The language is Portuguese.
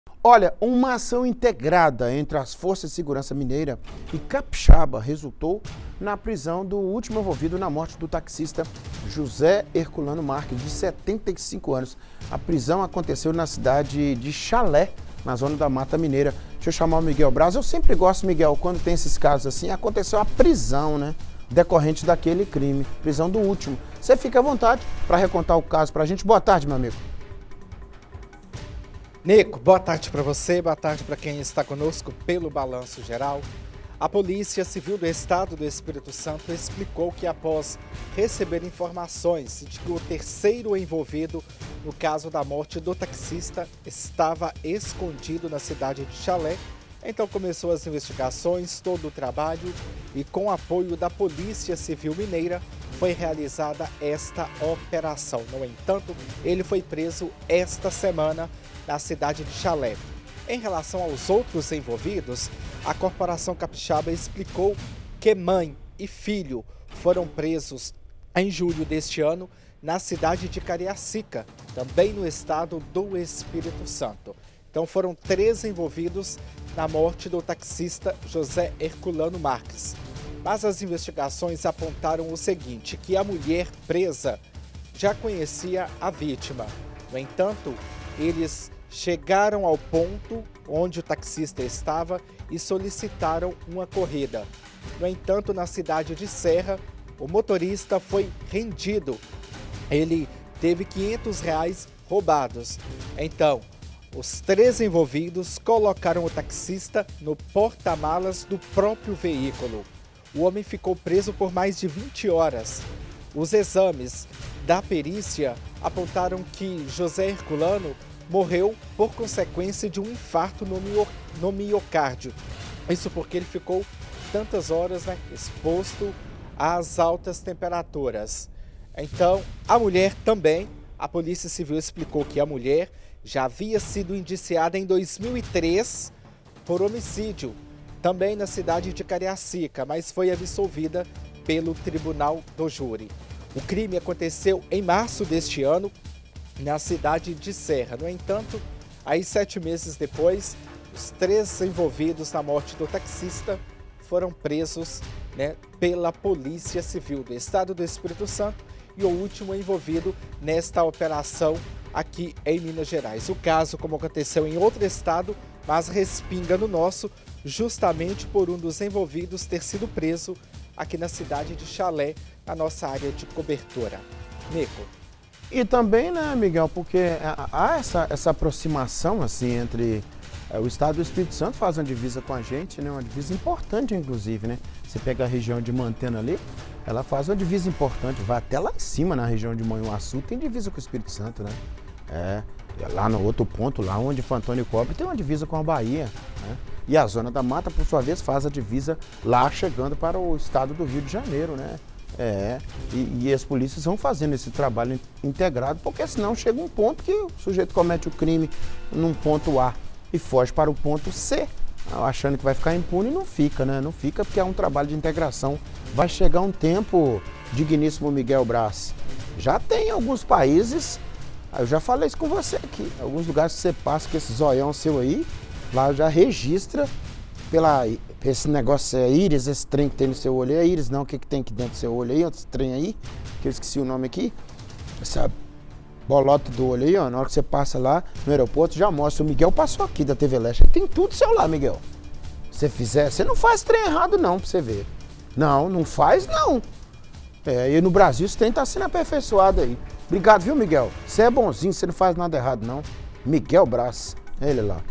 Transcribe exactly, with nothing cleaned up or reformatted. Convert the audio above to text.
Olha, uma ação integrada entre as Forças de Segurança Mineira e Capixaba resultou na prisão do último envolvido na morte do taxista José Herculano Marques, de setenta e cinco anos. A prisão aconteceu na cidade de Chalé, na zona da Mata Mineira. Deixa eu chamar o Miguel Braz. Eu sempre gosto, Miguel, quando tem esses casos assim, aconteceu a prisão, né? Decorrente daquele crime, prisão do último. Você fica à vontade para recontar o caso para a gente. Boa tarde, meu amigo. Nico, boa tarde para você, boa tarde para quem está conosco pelo Balanço Geral. A Polícia Civil do Estado do Espírito Santo explicou que após receber informações de que o terceiro envolvido no caso da morte do taxista estava escondido na cidade de Chalé, então começou as investigações, todo o trabalho e com apoio da Polícia Civil Mineira foi realizada esta operação. No entanto, ele foi preso esta semana na cidade de Chalé. Em relação aos outros envolvidos, a Corporação Capixaba explicou que mãe e filho foram presos em julho deste ano na cidade de Cariacica, também no estado do Espírito Santo. Então foram três envolvidos na morte do taxista José Herculano Marques. Mas as investigações apontaram o seguinte, que a mulher presa já conhecia a vítima. No entanto, eles chegaram ao ponto onde o taxista estava e solicitaram uma corrida. No entanto, na cidade de Serra, o motorista foi rendido. Ele teve quinhentos reais roubados. Então, os três envolvidos colocaram o taxista no porta-malas do próprio veículo. O homem ficou preso por mais de vinte horas. Os exames da perícia apontaram que José Herculano morreu por consequência de um infarto no miocárdio. Isso porque ele ficou tantas horas, né, exposto às altas temperaturas. Então, a mulher também, a Polícia Civil explicou que a mulher já havia sido indiciada em dois mil e três por homicídio, também na cidade de Cariacica, mas foi absolvida pelo Tribunal do Júri. O crime aconteceu em março deste ano, na cidade de Serra. No entanto, aí sete meses depois, os três envolvidos na morte do taxista foram presos, né, pela Polícia Civil do Estado do Espírito Santo e o último envolvido nesta operação aqui em Minas Gerais. O caso, como aconteceu em outro estado, mas respinga no nosso, justamente por um dos envolvidos ter sido preso aqui na cidade de Chalé, na nossa área de cobertura. Nico. E também, né, Miguel, porque há essa, essa aproximação assim entre é, o estado do Espírito Santo faz uma divisa com a gente, né, uma divisa importante inclusive, né? Você pega a região de Mantena ali, ela faz uma divisa importante, vai até lá em cima na região de Manhuaçu, tem divisa com o Espírito Santo, né? É, lá no outro ponto, lá onde Antônio Cobre tem uma divisa com a Bahia, né? E a Zona da Mata, por sua vez, faz a divisa lá chegando para o estado do Rio de Janeiro, né? É, e, e as polícias vão fazendo esse trabalho integrado, porque senão chega um ponto que o sujeito comete o crime num ponto A e foge para o ponto C, achando que vai ficar impune e não fica, né? Não fica porque é um trabalho de integração. Vai chegar um tempo, digníssimo Miguel Braz, já tem alguns países, eu já falei isso com você aqui, alguns lugares que você passa com esse zoião seu aí, lá já registra pela... Esse negócio é íris, esse trem que tem no seu olho é íris, não, o que, que tem aqui dentro do seu olho aí, esse trem aí, que eu esqueci o nome aqui, essa bolota do olho aí, ó, na hora que você passa lá no aeroporto, já mostra, o Miguel passou aqui da T V Leste, tem tudo seu lá, Miguel. Se você fizer, você não faz trem errado não, pra você ver. Não, não faz não. É, e no Brasil esse trem tá sendo aperfeiçoado aí. Obrigado, viu, Miguel? Você é bonzinho, você não faz nada errado não. Miguel Braz, ele lá.